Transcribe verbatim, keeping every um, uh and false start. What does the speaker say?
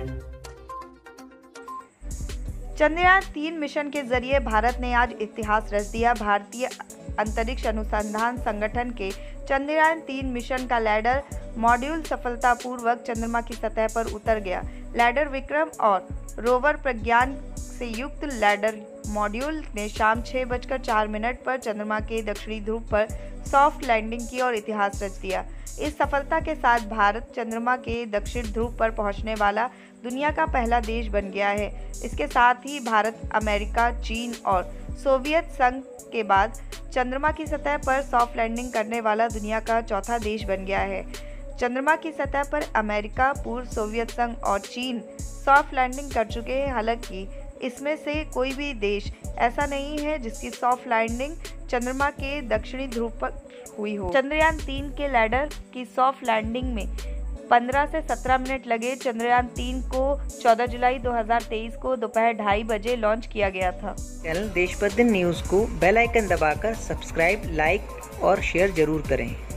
चंद्रयान तीन मिशन के जरिए भारत ने आज इतिहास रच दिया। भारतीय अंतरिक्ष अनुसंधान संगठन के चंद्रयान तीन मिशन का लैंडर मॉड्यूल सफलतापूर्वक चंद्रमा की सतह पर उतर गया। लैंडर विक्रम और रोवर प्रज्ञान से युक्त लैंडर मॉड्यूल ने शाम छह बजकर चार मिनट पर चंद्रमा के दक्षिणी ध्रुव पर सॉफ्ट लैंडिंग की और इतिहास रच दिया। इस सफलता के साथ भारत चंद्रमा के दक्षिण ध्रुव पर पहुंचने वाला दुनिया का पहला देश बन गया है। इसके साथ ही भारत अमेरिका, चीन और सोवियत संघ के बाद चंद्रमा की सतह पर सॉफ्ट लैंडिंग करने वाला दुनिया का चौथा देश बन गया है। चंद्रमा की सतह पर अमेरिका, पूर्व सोवियत संघ और चीन सॉफ्ट लैंडिंग कर चुके हैं। हालांकि इसमें से कोई भी देश ऐसा नहीं है जिसकी सॉफ्ट लैंडिंग चंद्रमा के दक्षिणी ध्रुव पर हुई हो। चंद्रयान तीन के लैंडर की सॉफ्ट लैंडिंग में पंद्रह से सत्रह मिनट लगे। चंद्रयान तीन को चौदह जुलाई दो हज़ार तेईस को दोपहर ढाई बजे लॉन्च किया गया था। चैनल देश प्रतिदिन न्यूज़ को बेल आइकन दबाकर सब्सक्राइब, लाइक और शेयर जरूर करें।